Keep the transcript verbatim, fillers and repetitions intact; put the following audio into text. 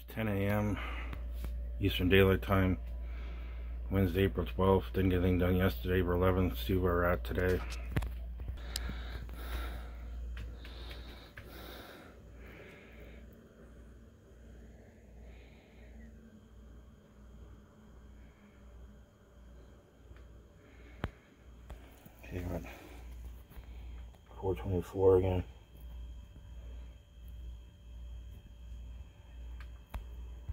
ten A M Eastern Daylight Time, Wednesday, April twelfth. Didn't get anything done yesterday, April eleventh. See where we're at today. Okay, we're at four twenty-four again.